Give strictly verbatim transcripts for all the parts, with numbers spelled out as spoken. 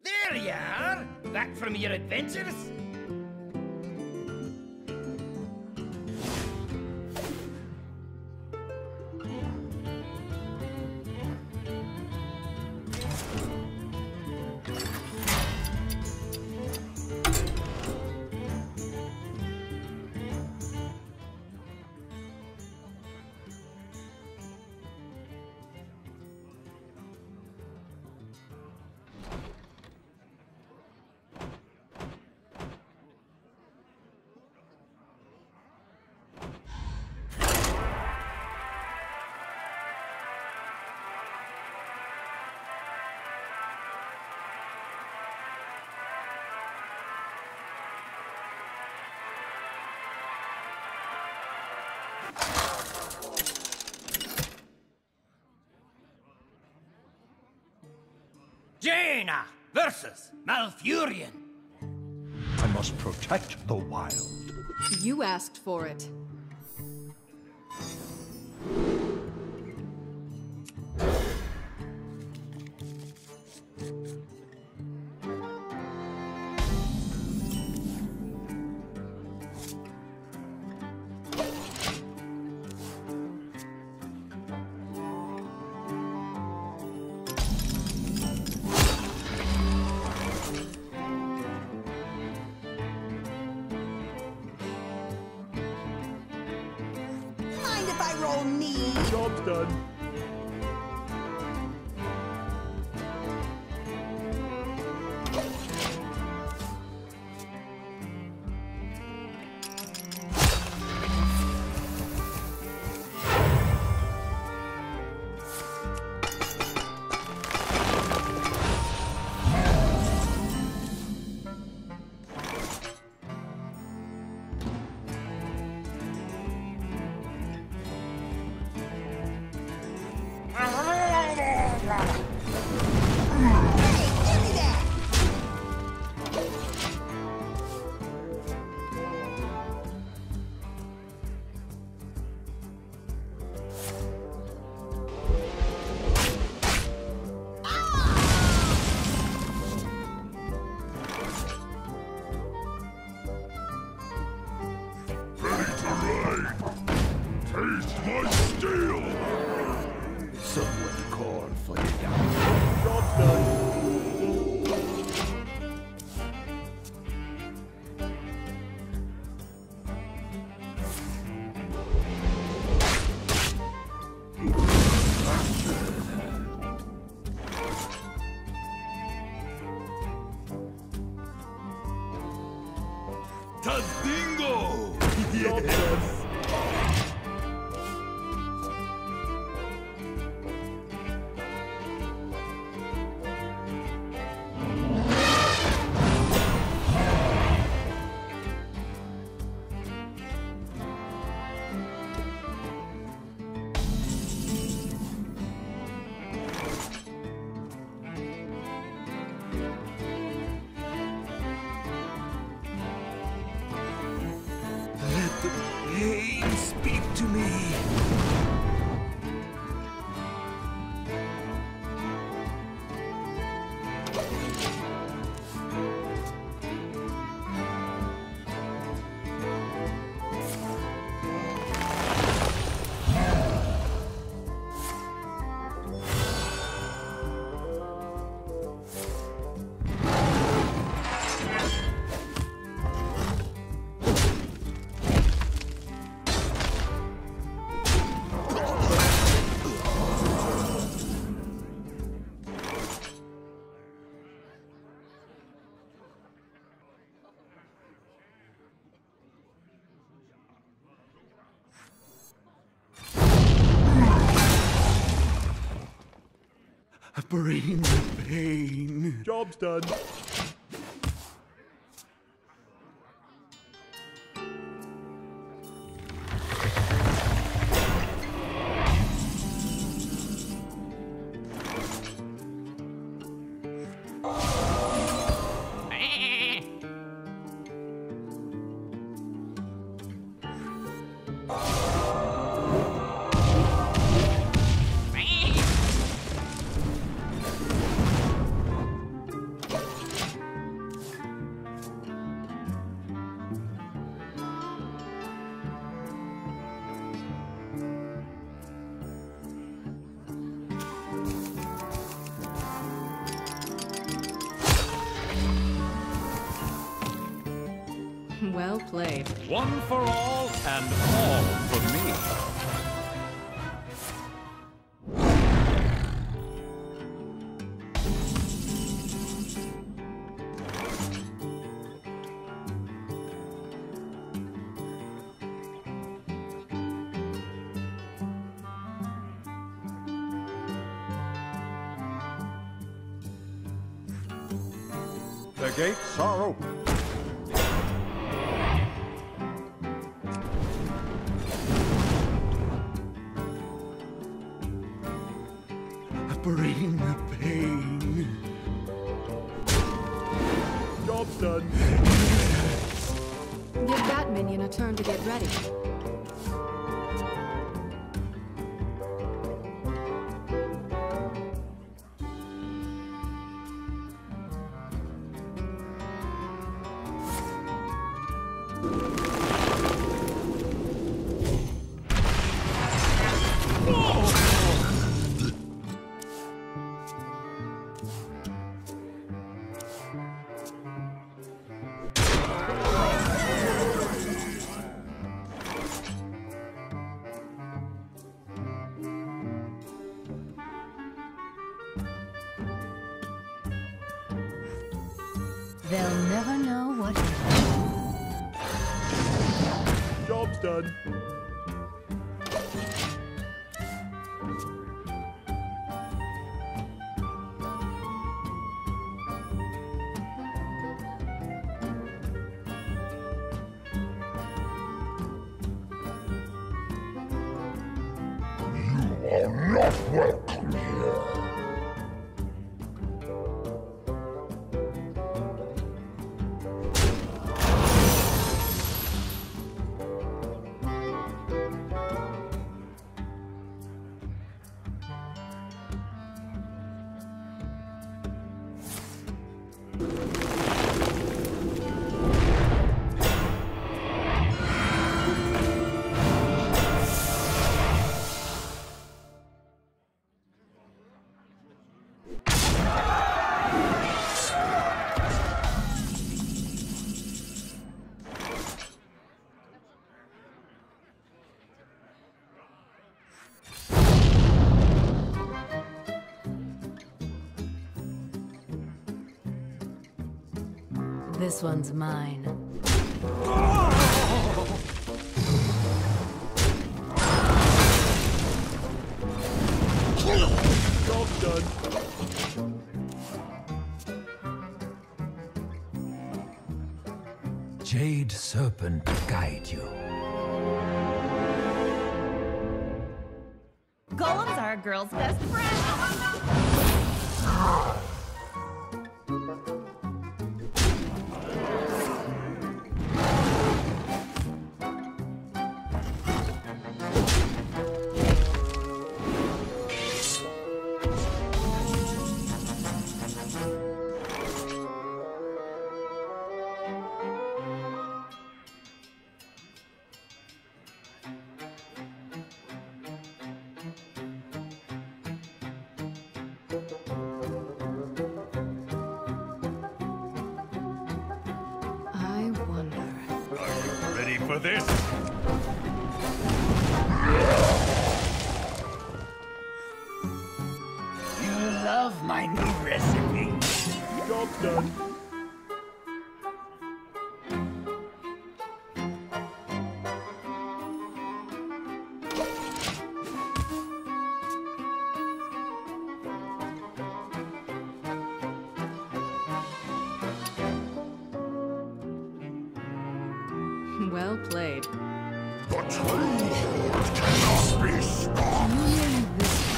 There you are! Back from your adventures? Jaina versus Malfurion. I must protect the wild. You asked for it. Job's done. Taste my steel! Someone call for the down. Job's done. Tadingo! Yes! Pain, speak to me. Bring the pain. Job's done. Well played. One for all and all for me. The gates are open. Bring the pain. Job's done. Give that minion a turn to get ready. They'll never know what. Job's done. You are not welcome here. This one's mine. Job's done. Jade Serpent guide you. Golems are a girl's best friend. I wonder. Are you ready for this? You love my new recipe. Job's done. Well played. The true horde cannot be stopped.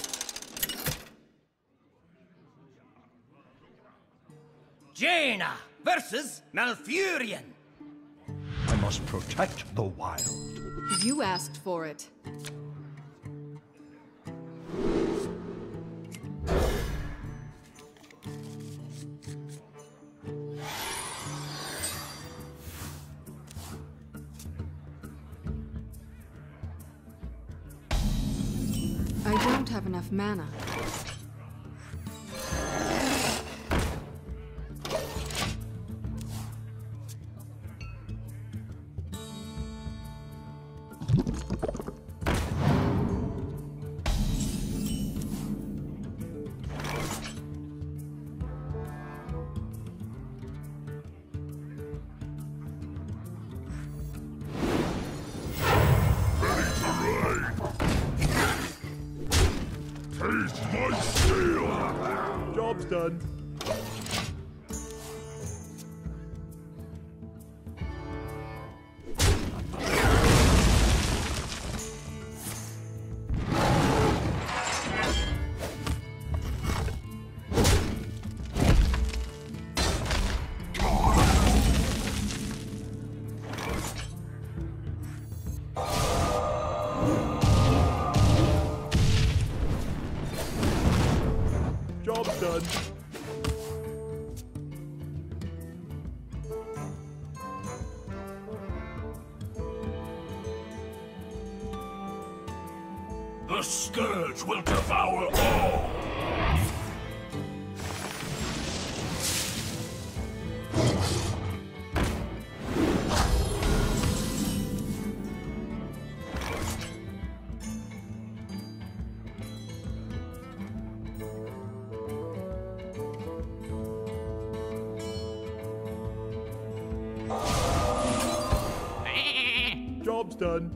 Jaina versus Malfurion. I must protect the wild. You asked for it. I don't have enough mana. Taste my steel! Job's done. Job's done. The scourge will devour all! Job's done.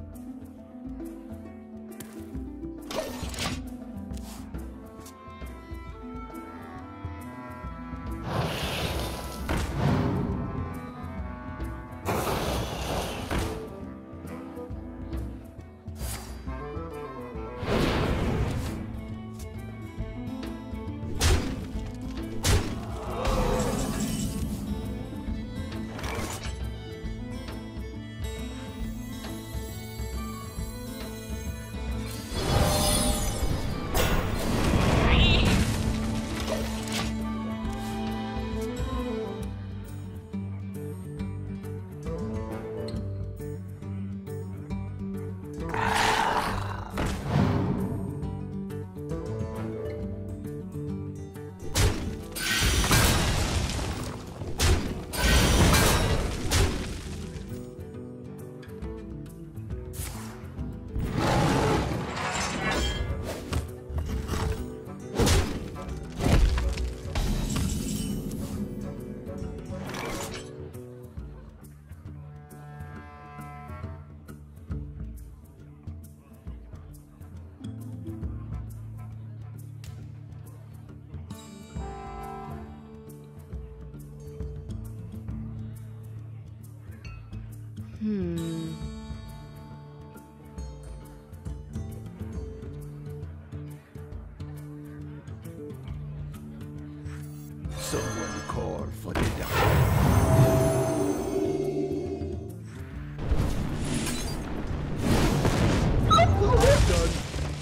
Hmm. Someone call for the doctor. Job's done.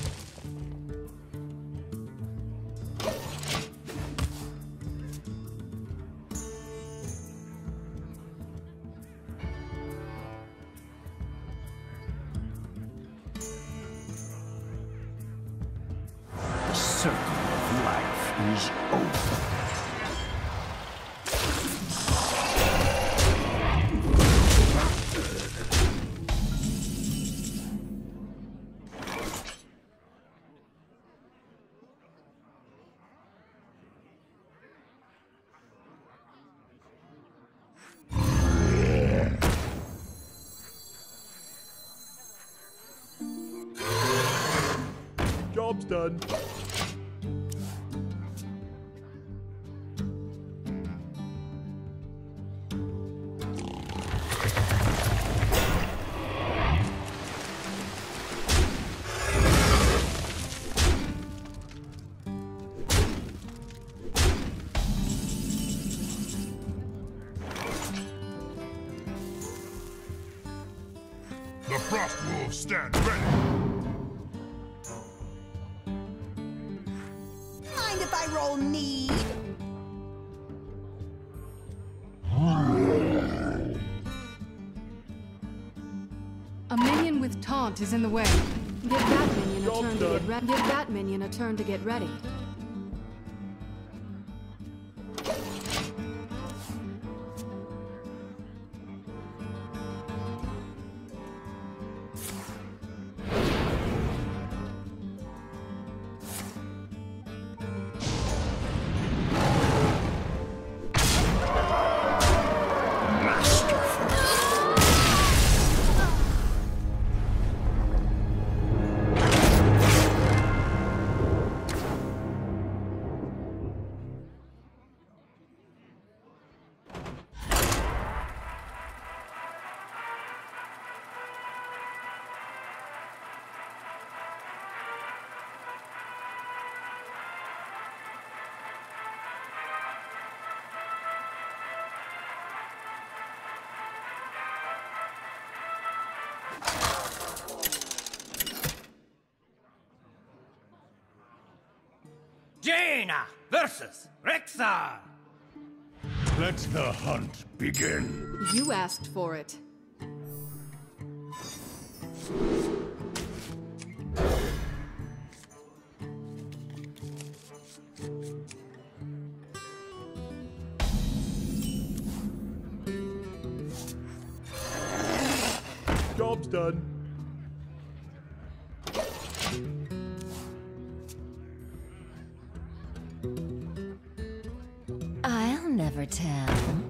The circle of life is over. Job's done. Frost wolves stand ready. Mind if I roll need? A minion with taunt is in the way. Give that minion a Job turn to done. get ready. Give that minion a turn to get ready. Jaina versus Rexar. Let the hunt begin. You asked for it. Job's done. I'll never tell.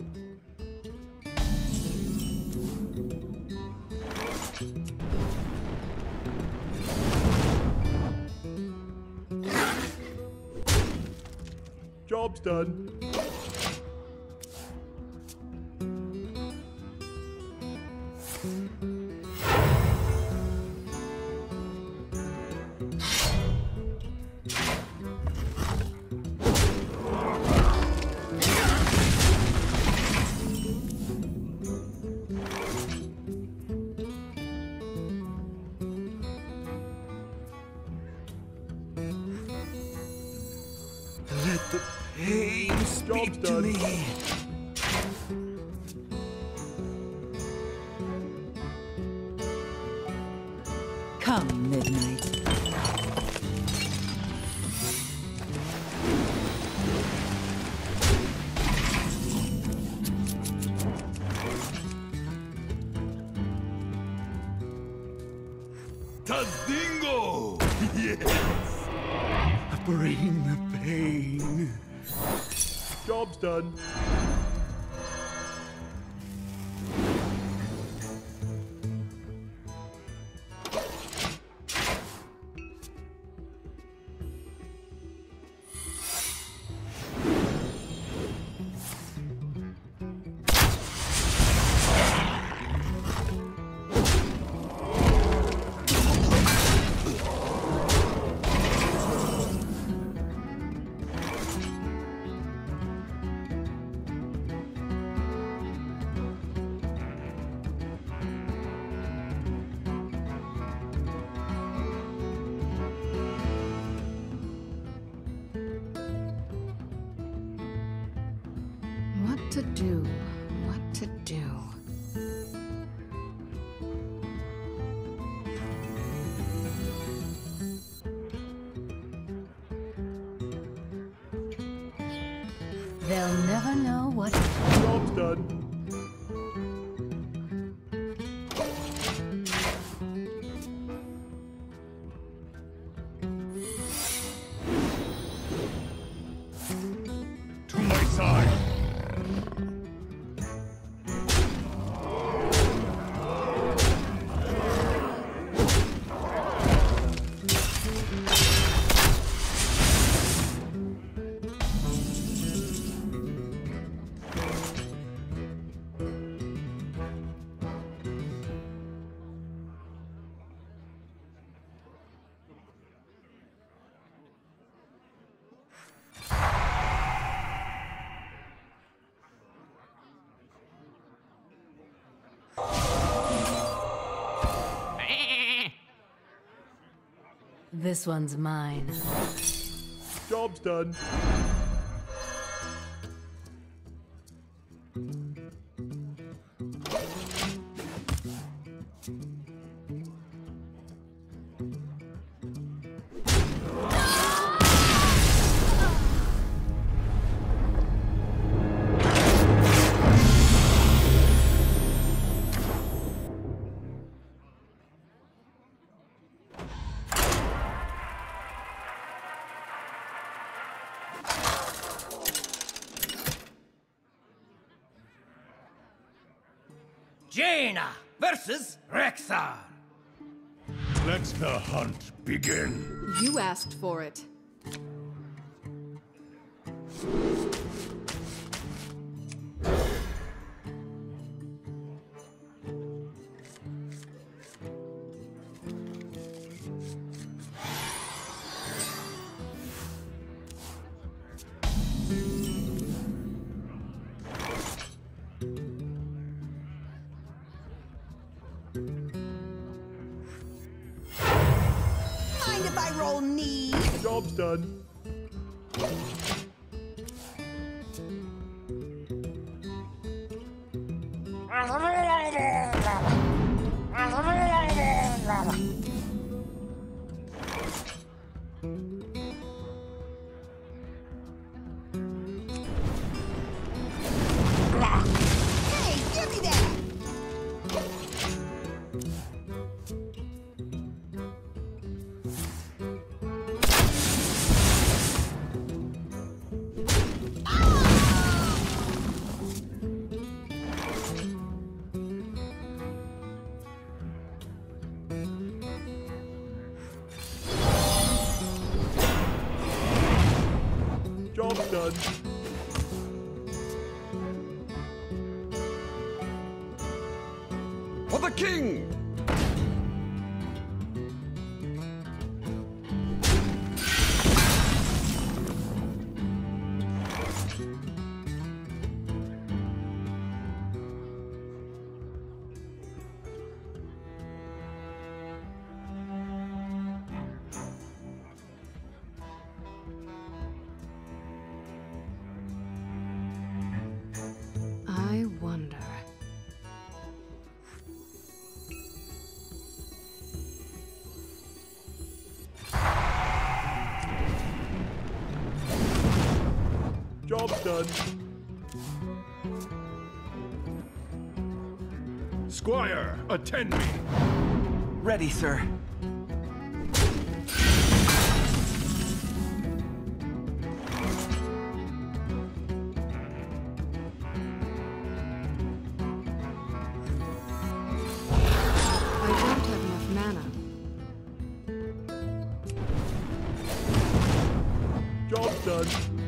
Job's done. Let the pain speak to done. me. Come, midnight. Tadingo! Yes. Bring the pain. Job's done. What to do? What to do? They'll never know what. Job's done. To my side! This one's mine. Job's done. Jaina versus Rexar. Let the hunt begin. You asked for it. Mind if I roll knee? Job's done. Hey, give me that! Job's done. For the king! I wonder. Job's done. Squire, attend me. Ready, sir. I don't have enough mana. Job's done.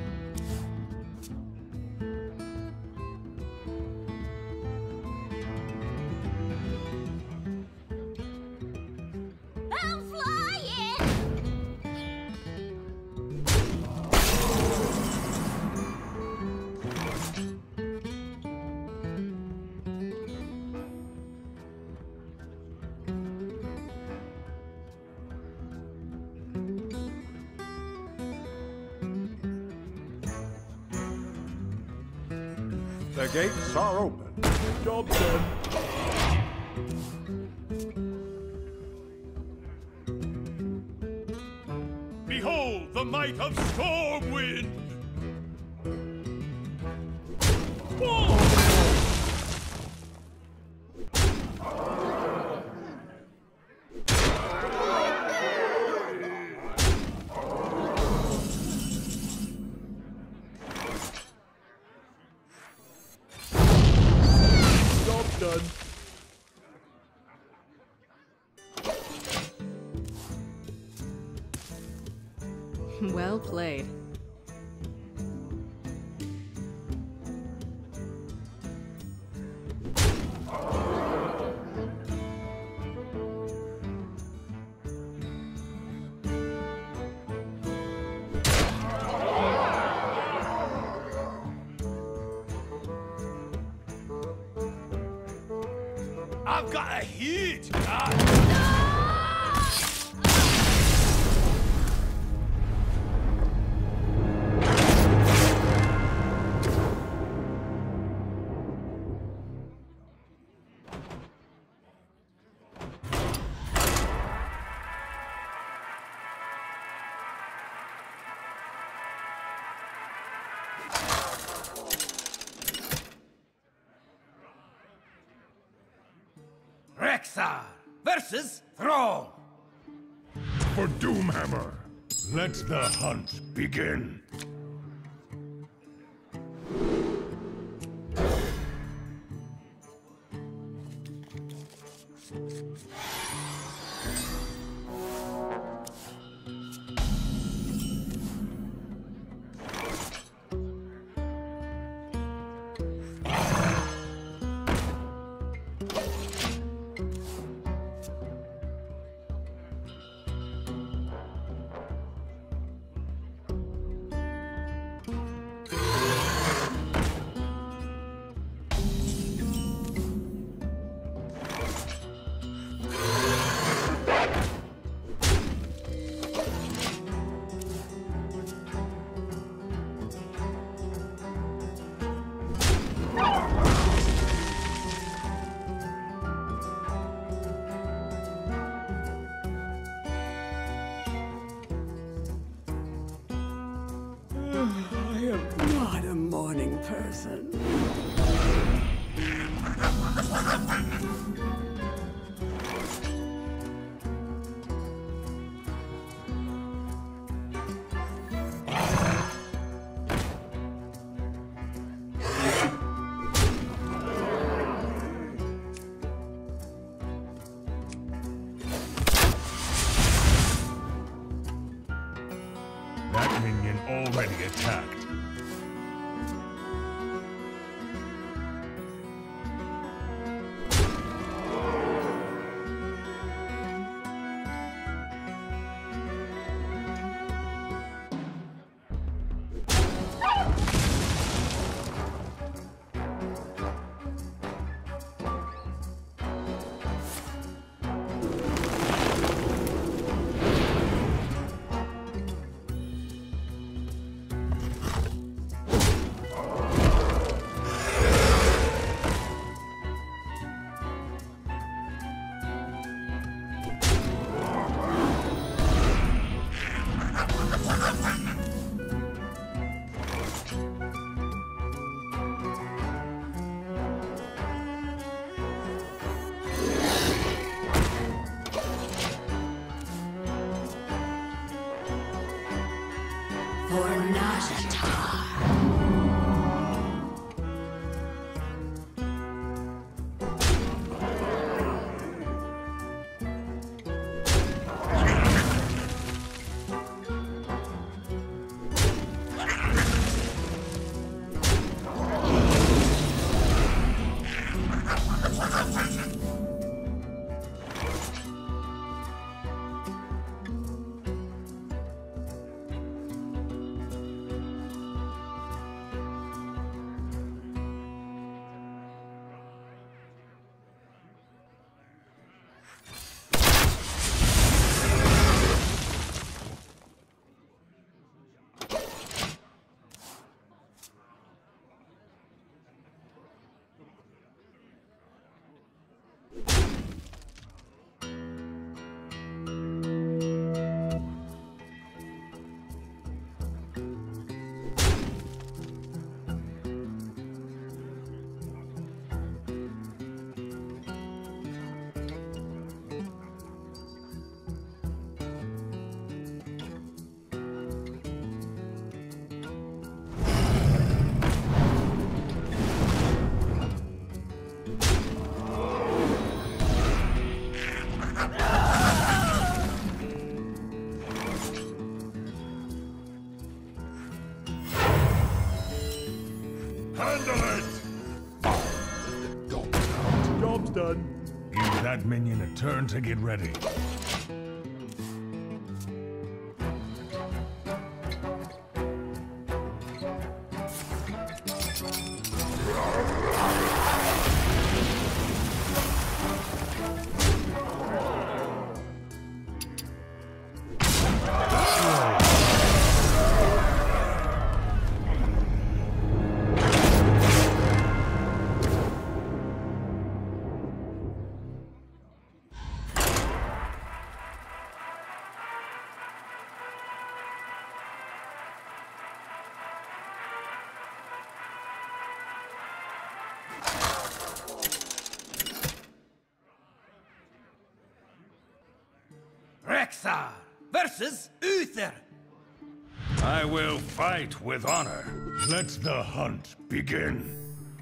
I'm flying! The gates are open. Job's done. Behold the might of Stormwind! Job's done. Well played. I've got a heat! Ah. Rexar versus Thrall. For Doomhammer, let the hunt begin. I am not a morning person. That minion already attacked. For Najatar. Handle it! Job's done. Give that minion a turn to get ready. Rexar versus Uther. I will fight with honor. Let the hunt begin.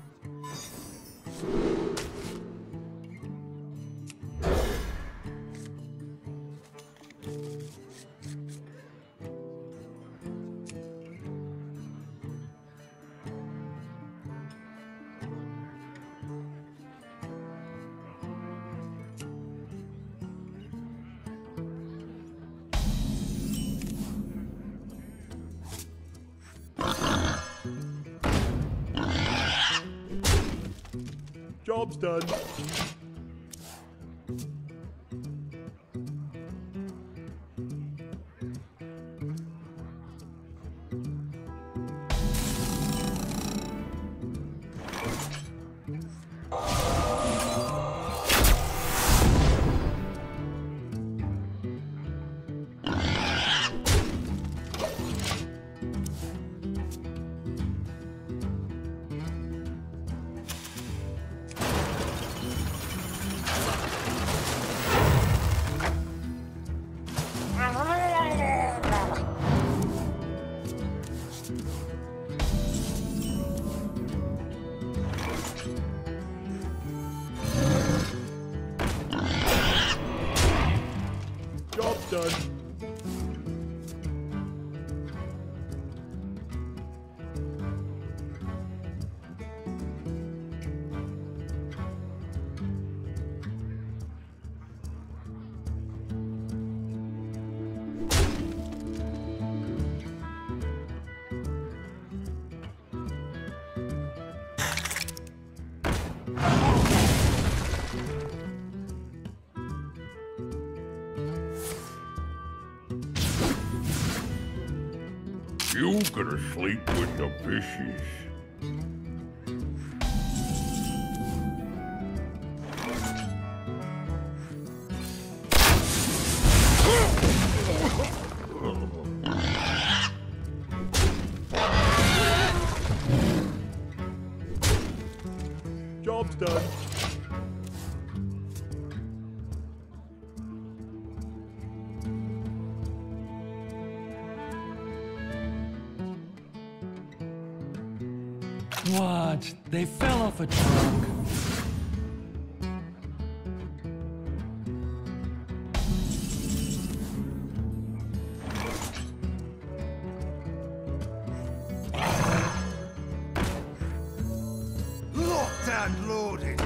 Job's done. Job's done. You gonna sleep with the fishes. Job's done. What? They fell off a truck. Locked and loaded.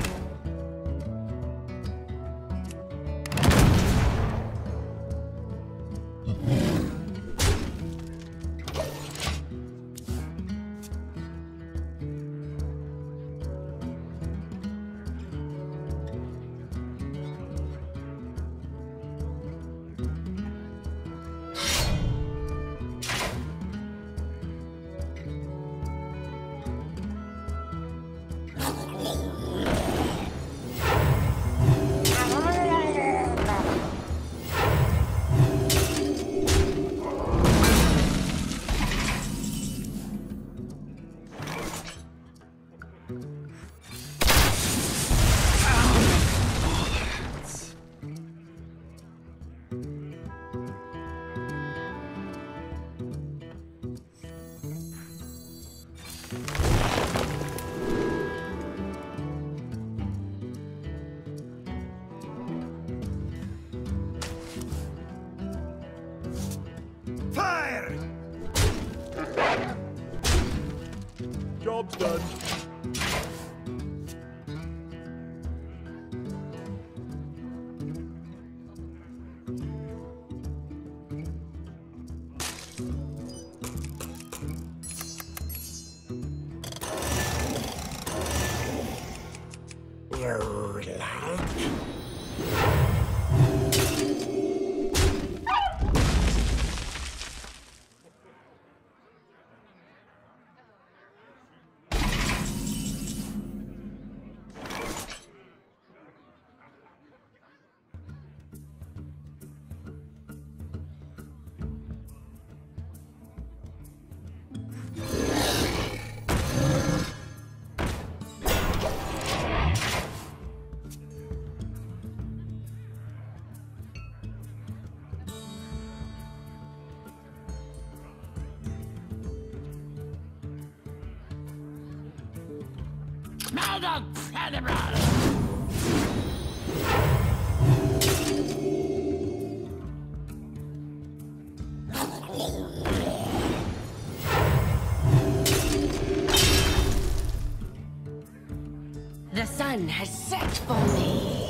Fire! Job's done. You like? The sun has set for me.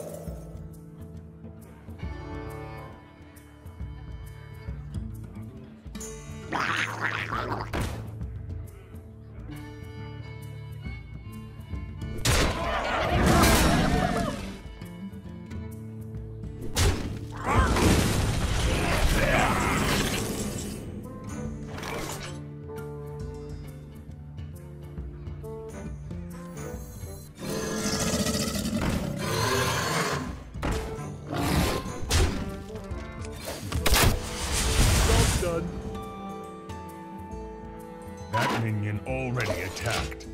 Done. That minion already attacked.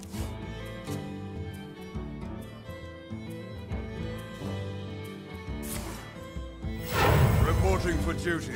Reporting for duty.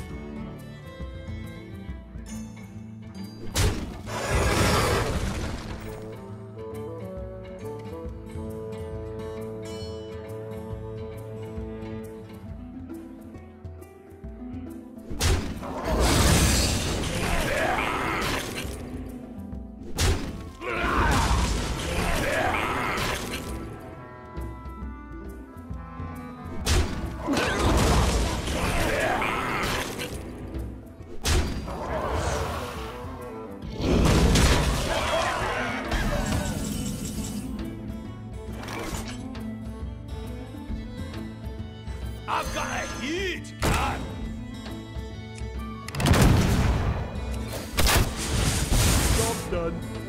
I've got a huge gun! Job's done.